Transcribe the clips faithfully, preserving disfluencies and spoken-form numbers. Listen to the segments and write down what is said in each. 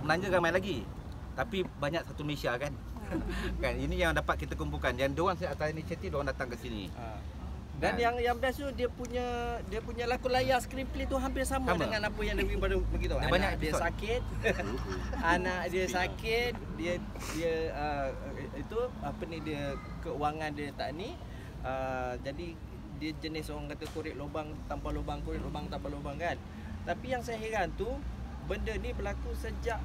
sebenarnya ramai lagi. Tapi banyak satu Malaysia kan. Kan ini yang dapat kita kumpulkan. Yang diorang atas inisiatif diorang datang ke sini. Ha. Dan yang yang best tu dia punya dia punya lakon layar screenplay tu hampir sama, sama. dengan apa yang Dewi baru begitu. Anak banyak dia sakit. anak dia sakit, dia dia uh, itu apa ni dia keuangan dia tak ni. Uh, jadi dia jenis orang kata korek lubang tanpa lubang, korek lubang tanpa lubang kan. Tapi yang saya heran tu benda ni berlaku sejak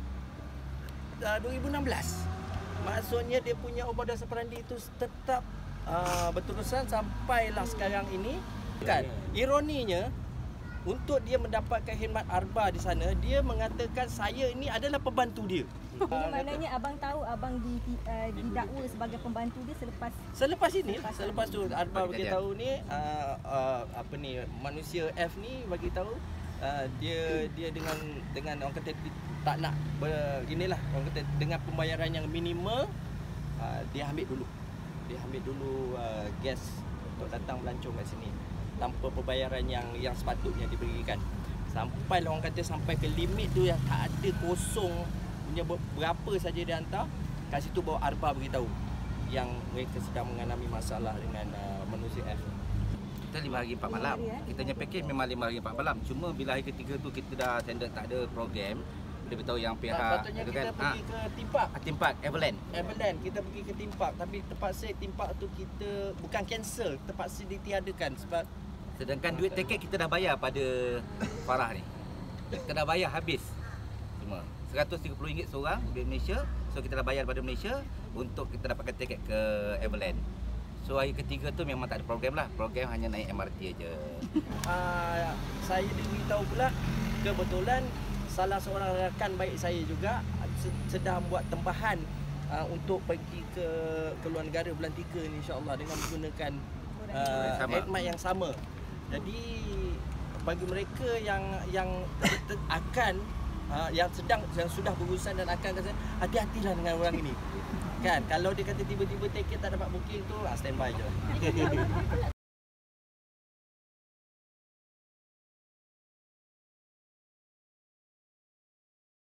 uh, dua ribu enam belas. Maksudnya dia punya Obada Seperandi itu tetap Uh, berterusan sampailah sekarang ini kan. Ironinya untuk dia mendapatkan khidmat arba di sana, dia mengatakan saya ini adalah pembantu dia. Jadi maknanya abang tahu abang di, uh, didakwa sebagai pembantu dia selepas selepas ini selepas, selepas tu arba bagi tahu ni uh, uh, apa ni manusia F ni bagi tahu uh, dia dia dengan dengan orang kata tak nak ber, inilah orang kata dengan pembayaran yang minimal, uh, dia ambil dulu. Dia ambil dulu uh, gas untuk datang melancong kat sini tanpa pembayaran yang yang sepatutnya diberikan. Sampai orang kata sampai ke limit tu yang tak ada kosong punya berapa saja dia hantar. Kat situ bawa arba beritahu yang mereka sedang mengalami masalah dengan uh, manusia F. Kita lima hari empat malam. Kita punya package memang lima hari empat malam. Cuma bila hari ketiga tu kita dah tender tak ada program. Dia beritahu yang pihak patutnya kita kan, pergi ha, ke Theme Park. Theme Park Everland. Everland kita pergi ke Theme Park tapi terpaksa Theme Park tu kita bukan cancel, terpaksa ditiadakan sebab sedangkan duit tiket kita dah bayar pada Farah ni. Kita dah bayar habis semua. seratus tiga puluh ringgit seorang duit Malaysia. So kita dah bayar pada Malaysia untuk kita dapatkan tiket ke Everland. So hari ketiga tu memang tak ada program lah. Program hanya naik M R T aje. uh, saya diberitahu pula kebetulan salah seorang rakan baik saya juga sedang buat tempahan uh, untuk pergi ke ke luar negara bulan tiga ni insya-Allah dengan menggunakan uh, khidmat yang sama. Jadi bagi mereka yang yang akan uh, yang sedang yang sudah berurusan dan akan kata hati-hatilah dengan orang ini. Kan kalau dia kata tiba-tiba tiket tak dapat booking tu, standby je.